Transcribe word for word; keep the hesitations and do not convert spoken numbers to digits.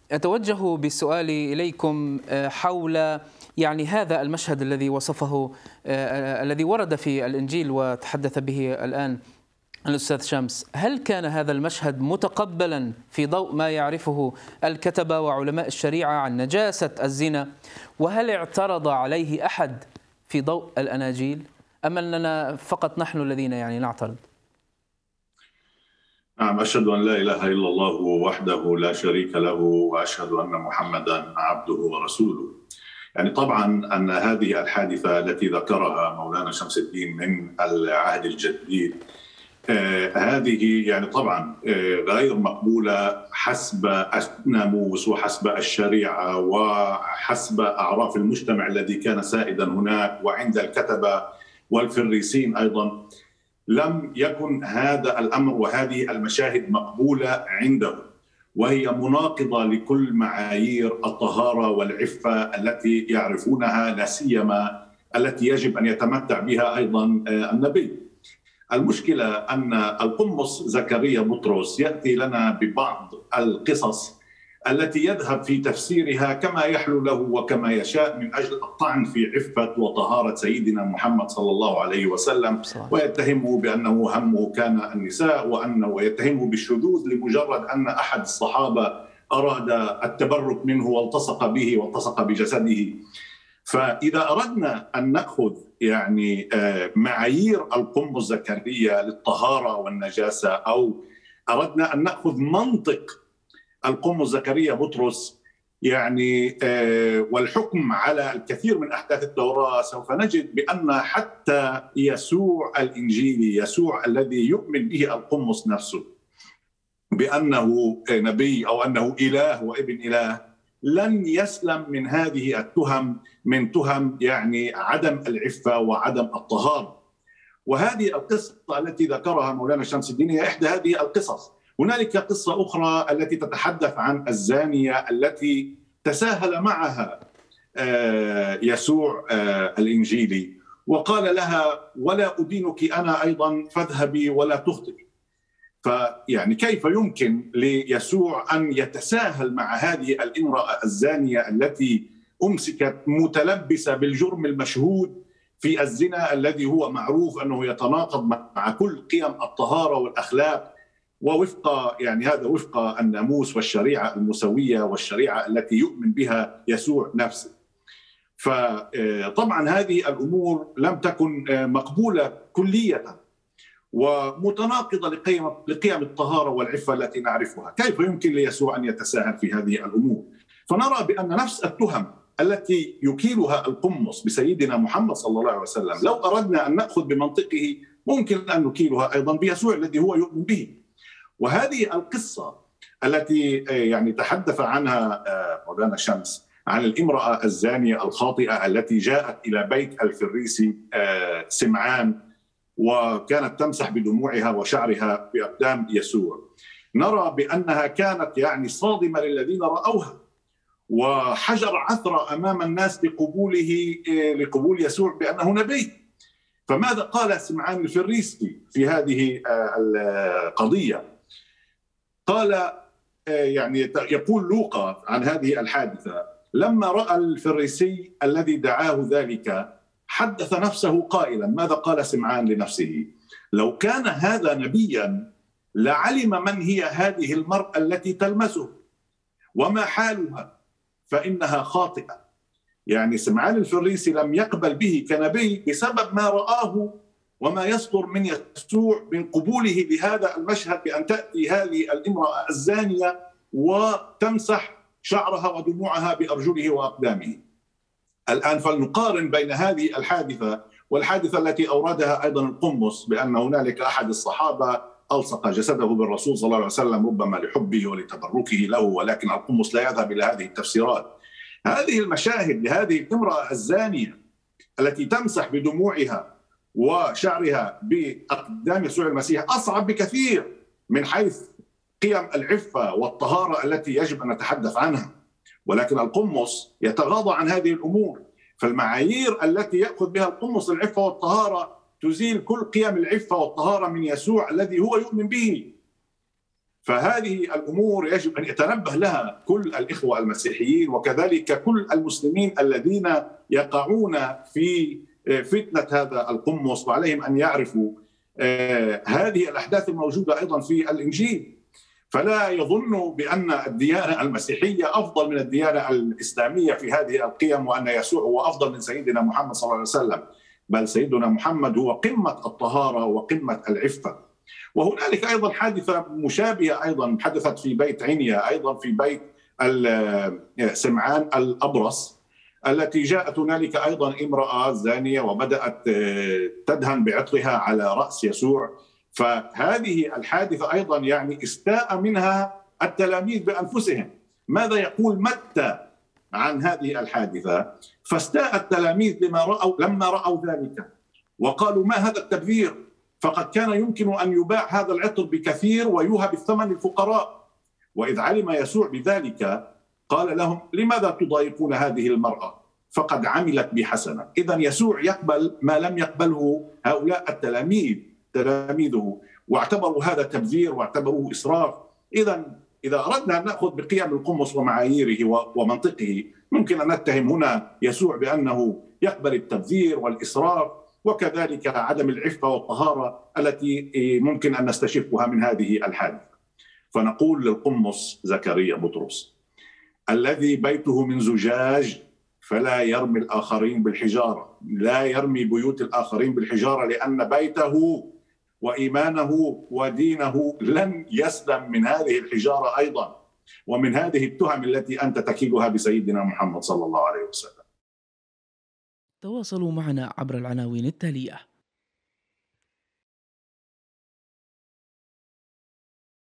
أتوجه بسؤالي إليكم حول يعني هذا المشهد الذي وصفه الذي ورد في الإنجيل وتحدث به الآن الأستاذ شمس. هل كان هذا المشهد متقبلا في ضوء ما يعرفه الكتبة وعلماء الشريعة عن نجاسة الزنا؟ وهل اعترض عليه أحد في ضوء الأناجيل أم أننا فقط نحن الذين يعني نعترض؟ نعم، أشهد أن لا إله إلا الله وحده لا شريك له، وأشهد أن محمدا عبده ورسوله. يعني طبعا أن هذه الحادثة التي ذكرها مولانا شمس الدين من العهد الجديد آه هذه يعني طبعا آه غير مقبولة حسب الناموس وحسب الشريعة وحسب أعراف المجتمع الذي كان سائدا هناك وعند الكتبة والفريسين أيضا. لم يكن هذا الأمر وهذه المشاهد مقبولة عنده، وهي مناقضة لكل معايير الطهارة والعفة التي يعرفونها، لا سيما التي يجب أن يتمتع بها أيضا النبي. المشكلة أن القمص زكريا بطرس يأتي لنا ببعض القصص التي يذهب في تفسيرها كما يحلو له وكما يشاء من أجل الطعن في عفة وطهارة سيدنا محمد صلى الله عليه وسلم، ويتهمه بأنه همه كان النساء، وأنه ويتهمه بالشذوذ لمجرد أن أحد الصحابة أراد التبرك منه والتصق به والتصق بجسده. فإذا أردنا أن نأخذ يعني معايير القمص زكريا للطهارة والنجاسة، أو أردنا أن نأخذ منطق القمص زكريا بطرس يعني والحكم على الكثير من أحداث التوراة، سوف نجد بأن حتى يسوع الإنجيلي، يسوع الذي يؤمن به القمص نفسه بأنه نبي أو أنه إله وابن إله، لن يسلم من هذه التهم، من تهم يعني عدم العفة وعدم الطهارة. وهذه القصة التي ذكرها مولانا شمس الدين هي إحدى هذه القصص. هنالك قصة أخرى التي تتحدث عن الزانية التي تساهل معها يسوع الإنجيلي وقال لها: ولا أدينك أنا أيضا فاذهبي ولا تخطئي. فيعني كيف يمكن ليسوع أن يتساهل مع هذه الامرأة الزانية التي أمسكت متلبسة بالجرم المشهود في الزنا الذي هو معروف أنه يتناقض مع كل قيم الطهارة والأخلاق، ووفق يعني هذا وفق الناموس والشريعة المسوية والشريعة التي يؤمن بها يسوع نفسه. فطبعا هذه الأمور لم تكن مقبولة كلية ومتناقضة لقيم لقيم الطهارة والعفة التي نعرفها. كيف يمكن ليسوع أن يتساهل في هذه الأمور؟ فنرى بأن نفس التهم التي يكيلها القمص بسيدنا محمد صلى الله عليه وسلم، لو أردنا أن نأخذ بمنطقه ممكن أن نكيلها أيضا بيسوع الذي هو يؤمن به. وهذه القصة التي يعني تحدث عنها مولانا شمس عن الامرأة الزانية الخاطئة التي جاءت إلى بيت الفريسي سمعان وكانت تمسح بدموعها وشعرها بأقدام يسوع، نرى بأنها كانت يعني صادمة للذين رأوها، وحجر عثرة أمام الناس لقبوله لقبول يسوع بأنه نبي. فماذا قال سمعان الفريسي في هذه القضية؟ قال يعني يقول لوقا عن هذه الحادثة: لما رأى الفريسي الذي دعاه ذلك حدث نفسه قائلا. ماذا قال سمعان لنفسه؟ لو كان هذا نبيا لعلم من هي هذه المرأة التي تلمسه وما حالها، فإنها خاطئة. يعني سمعان الفريسي لم يقبل به كنبي بسبب ما رآه وما يصدر من يسوع من قبوله بهذا المشهد، بأن تأتي هذه الامرأة الزانية وتمسح شعرها ودموعها بأرجله وأقدامه. الآن فلنقارن بين هذه الحادثة والحادثة التي أوردها أيضا القمص، بأن هنالك أحد الصحابة ألصق جسده بالرسول صلى الله عليه وسلم ربما لحبه ولتبركه له، ولكن القمص لا يذهب إلى هذه التفسيرات. هذه المشاهد لهذه الامرأة الزانية التي تمسح بدموعها وشعرها بأقدام يسوع المسيح أصعب بكثير من حيث قيم العفة والطهارة التي يجب أن نتحدث عنها، ولكن القمص يتغاضى عن هذه الأمور. فالمعايير التي يأخذ بها القمص العفة والطهارة تزيل كل قيم العفة والطهارة من يسوع الذي هو يؤمن به. فهذه الأمور يجب أن يتنبه لها كل الإخوة المسيحيين، وكذلك كل المسلمين الذين يقعون في فتنة هذا القمص، وعليهم أن يعرفوا هذه الأحداث الموجودة أيضا في الإنجيل. فلا يظن بأن الديانة المسيحية أفضل من الديانة الإسلامية في هذه القيم، وأن يسوع هو أفضل من سيدنا محمد صلى الله عليه وسلم، بل سيدنا محمد هو قمة الطهارة وقمة العفة. وهنالك أيضا حادثة مشابهة أيضا حدثت في بيت عنيا، أيضا في بيت سمعان الأبرص، التي جاءت هنالك أيضا امرأة زانية وبدأت تدهن بعطرها على رأس يسوع. فهذه الحادثة أيضا يعني استاء منها التلاميذ بأنفسهم. ماذا يقول متى عن هذه الحادثة؟ فاستاء التلاميذ لما رأوا لما رأوا ذلك، وقالوا ما هذا التبذير؟ فقد كان يمكن أن يباع هذا العطر بكثير ويوهب الثمن للفقراء. وإذ علم يسوع بذلك قال لهم لماذا تضايقون هذه المرأة؟ فقد عملت بحسنة. إذن يسوع يقبل ما لم يقبله هؤلاء التلاميذ تلاميذه، واعتبروا هذا تبذير واعتبروه إسراف. إذن إذا أردنا أن نأخذ بقيم القمص ومعاييره ومنطقه، ممكن أن نتهم هنا يسوع بأنه يقبل التبذير والإسراف، وكذلك عدم العفة والطهارة التي ممكن أن نستشفها من هذه الحادثة. فنقول للقمص زكريا بطرس الذي بيته من زجاج فلا يرمي الآخرين بالحجارة، لا يرمي بيوت الآخرين بالحجارة، لأن بيته وإيمانه ودينه لن يسلم من هذه الحجارة أيضا، ومن هذه التهم التي أنت تكيلها بسيدنا محمد صلى الله عليه وسلم. تواصلوا معنا عبر العناوين التالية.